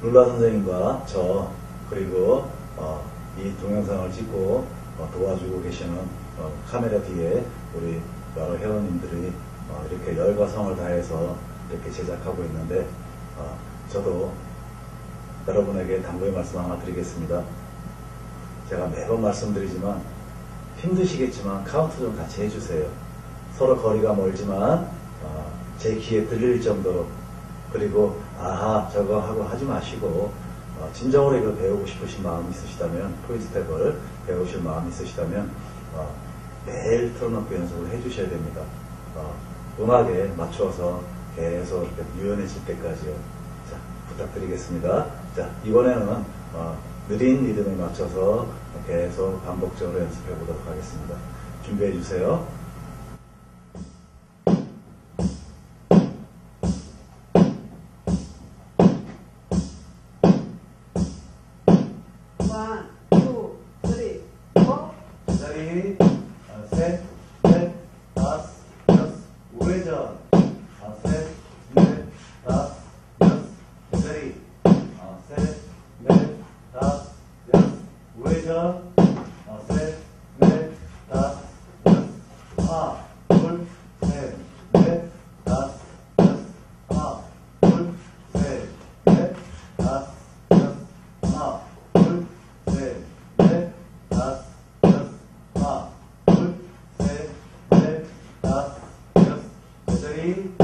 룰라 선생님과 저 그리고 이 동영상을 찍고 도와주고 계시는 카메라 뒤에 우리 여러 회원님들이 이렇게 열과 성을 다해서 이렇게 제작하고 있는데 저도 여러분에게 당부의 말씀 하나 드리겠습니다. 제가 매번 말씀드리지만 힘드시겠지만 카운트 좀 같이 해주세요. 서로 거리가 멀지만 제 귀에 들릴 정도로, 그리고 아하 저거 하고 하지 마시고 진정으로 이걸 배우고 싶으신 마음이 있으시다면, 토이스텝을 배우실 마음이 있으시다면 매일 틀어놓고 연습을 해주셔야 됩니다. 음악에 맞춰서 계속 이렇게 유연해질 때까지요. 자, 부탁드리겠습니다. 자, 이번에는 느린 리듬에 맞춰서 계속 반복적으로 연습해 보도록 하겠습니다. 준비해 주세요. 원, 투, 쓰리, 포. 제자리, 셋, 넷, 다섯, 여섯, 우회전, 셋, 넷, 다섯, 여섯, 제자리, 셋, 넷, 다섯, 여섯, 우회전, 셋, 넷, 다섯, 여섯, 하나, 둘, 셋, 넷, 다섯, 여섯, 하나, 둘, 셋, 넷, 다섯, 여섯, 하나, 둘, 셋, 넷, 다섯, 여섯, 하나, 둘, 셋, 넷, 다섯, 여섯, 제자리.